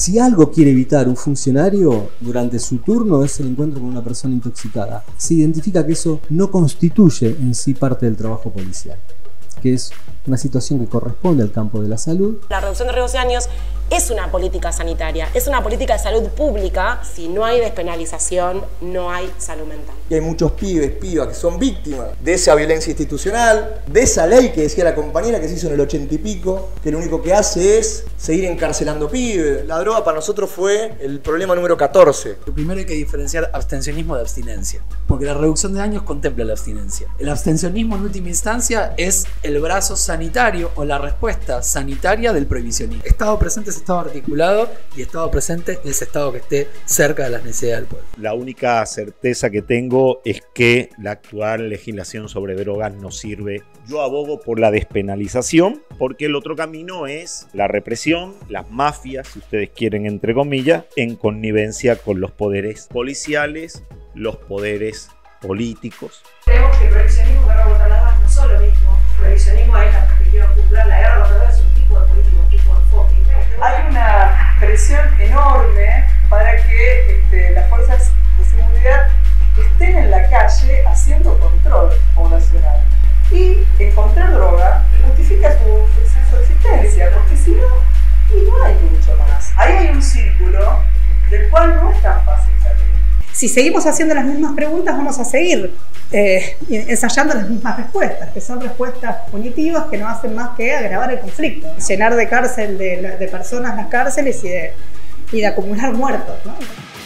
Si algo quiere evitar un funcionario durante su turno es el encuentro con una persona intoxicada. Se identifica que eso no constituye en sí parte del trabajo policial, que es una situación que corresponde al campo de la salud. La reducción de riesgos de daños es una política sanitaria, es una política de salud pública. Si no hay despenalización, no hay salud mental. Y hay muchos pibes, pibas que son víctimas de esa violencia institucional, de esa ley que decía la compañera que se hizo en el 80 y pico, que lo único que hace es seguir encarcelando pibes. La droga para nosotros fue el problema número 14. Lo primero hay que diferenciar abstencionismo de abstinencia, porque la reducción de daños contempla la abstinencia. El abstencionismo en última instancia es el brazo sanitario o la respuesta sanitaria del prohibicionismo. Estado presente es Estado articulado y Estado presente es Estado que esté cerca de las necesidades del pueblo. La única certeza que tengo es que la actual legislación sobre drogas no sirve. Yo abogo por la despenalización porque el otro camino es la represión, las mafias, si ustedes quieren, entre comillas, en connivencia con los poderes policiales, los poderes políticos. Creemos que el prohibicionismo que rebotar las drogas no son lo mismo. El prohibicionismo es la perspectiva popular, la guerra contra las drogas es un tipo de político, un tipo de enfoque. Hay una presión enorme para que las fuerzas de seguridad estén en la calle haciendo control poblacional. Y encontrar droga justifica su existencia, porque si no, y no hay mucho más. Ahí hay un círculo del cual no es tan fácil salir. Si seguimos haciendo las mismas preguntas, vamos a seguir ensayando las mismas respuestas, que son respuestas punitivas que no hacen más que agravar el conflicto, llenar de cárcel de personas las cárceles y de acumular muertos, ¿no?